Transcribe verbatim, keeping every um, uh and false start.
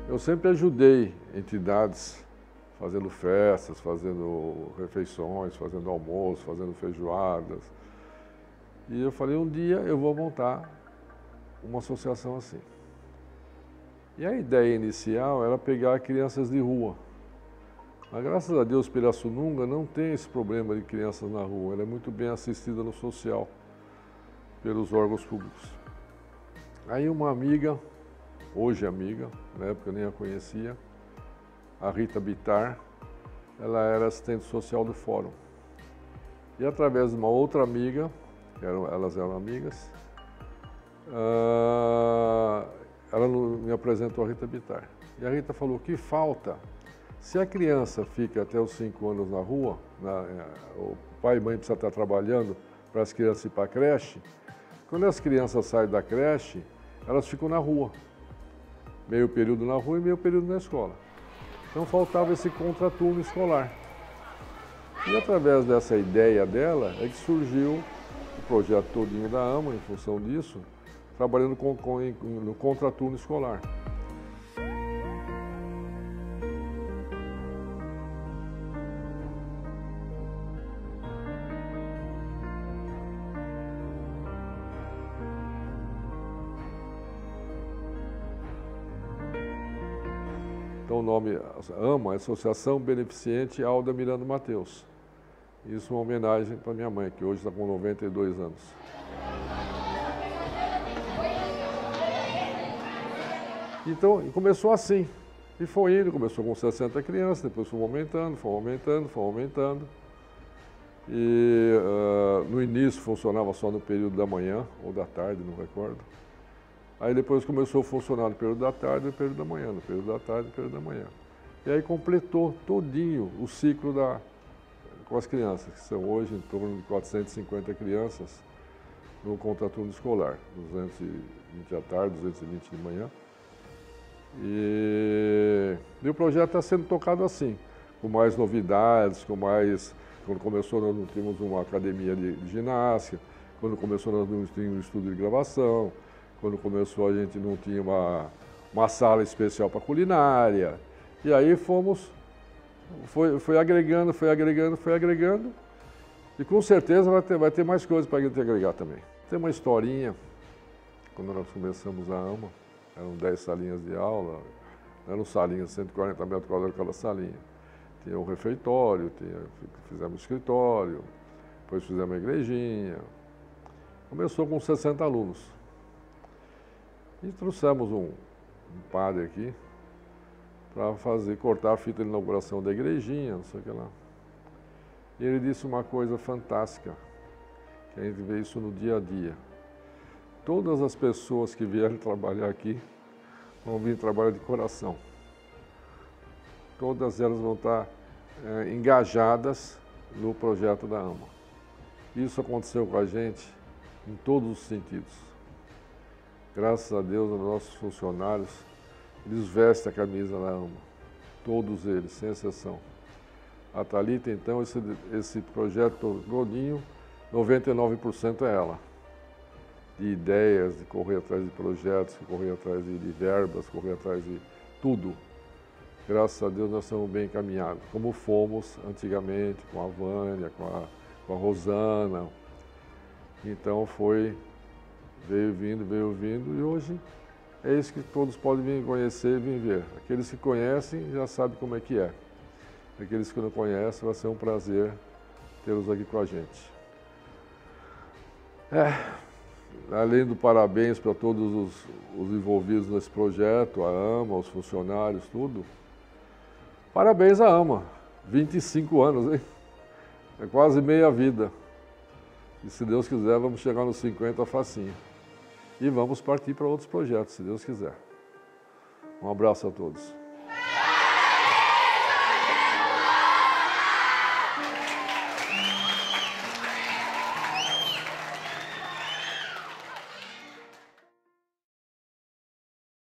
Eu sempre ajudei entidades fazendo festas, fazendo refeições, fazendo almoço, fazendo feijoadas. E eu falei, um dia eu vou montar uma associação assim. E a ideia inicial era pegar crianças de rua. Mas graças a Deus, Pirassununga não tem esse problema de crianças na rua. Ela é muito bem assistida no social, pelos órgãos públicos. Aí uma amiga, hoje amiga, na época eu nem a conhecia, a Rita Bittar, ela era assistente social do fórum. E através de uma outra amiga, eram, elas eram amigas, uh, ela me apresentou a Rita Bittar. E a Rita falou que falta, se a criança fica até os cinco anos na rua, na, o pai e mãe precisam estar trabalhando para as crianças ir para a creche, quando as crianças saem da creche, elas ficam na rua. Meio período na rua e meio período na escola. Então faltava esse contraturno escolar. E através dessa ideia dela é que surgiu o projeto todinho da AMA, em função disso, trabalhando com, com, no contraturno escolar. Então o nome AMA é Associação Beneficente Alda Miranda Mateus. Isso é uma homenagem para minha mãe, que hoje está com noventa e dois anos. Então começou assim, e foi indo, começou com sessenta crianças, depois foi aumentando, foi aumentando, foi aumentando. E uh, no início funcionava só no período da manhã ou da tarde, não recordo. Aí depois começou a funcionar no período da tarde e no período da manhã, no período da tarde e no período da manhã. E aí completou todinho o ciclo da, com as crianças, que são hoje em torno de quatrocentas e cinquenta crianças no contraturno escolar, duzentos e vinte à tarde, duzentos e vinte de manhã. E, e o projeto está sendo tocado assim, com mais novidades, com mais... Quando começou nós não tínhamos uma academia de, de ginástica, quando começou nós não tínhamos um estúdio de gravação, quando começou a gente não tinha uma, uma sala especial para culinária. E aí fomos, foi, foi agregando, foi agregando, foi agregando. E com certeza vai ter, vai ter mais coisas para a gente agregar também. Tem uma historinha, quando nós começamos a AMA, eram dez salinhas de aula, eram salinhas de cento e quarenta metros quadrados cada salinha. Tinha um refeitório, tinha, fizemos escritório, depois fizemos uma igrejinha. Começou com sessenta alunos. E trouxemos um, um padre aqui para fazer, cortar a fita de inauguração da igrejinha, não sei o que lá. E ele disse uma coisa fantástica, que a gente vê isso no dia a dia. Todas as pessoas que vierem trabalhar aqui vão vir trabalhar de coração. Todas elas vão estar é, engajadas no projeto da AMA. Isso aconteceu com a gente em todos os sentidos. Graças a Deus, os nossos funcionários, eles vestem a camisa da AMA. Todos eles, sem exceção. A Thalita, então, esse, esse projeto todinho, noventa e nove por cento é ela. De ideias, de correr atrás de projetos, de correr atrás de, de verbas, correr atrás de tudo. Graças a Deus nós estamos bem encaminhados, como fomos antigamente, com a Vânia, com a, com a Rosana. Então foi, veio vindo, veio vindo, e hoje é isso que todos podem vir conhecer e vir ver. Aqueles que conhecem já sabem como é que é. Aqueles que não conhecem, vai ser um prazer tê-los aqui com a gente. É, além do parabéns para todos os, os envolvidos nesse projeto, a AMA, os funcionários, tudo. Parabéns à AMA, vinte e cinco anos, hein? É quase meia vida. E se Deus quiser, vamos chegar nos cinquenta facinho. E vamos partir para outros projetos, se Deus quiser. Um abraço a todos.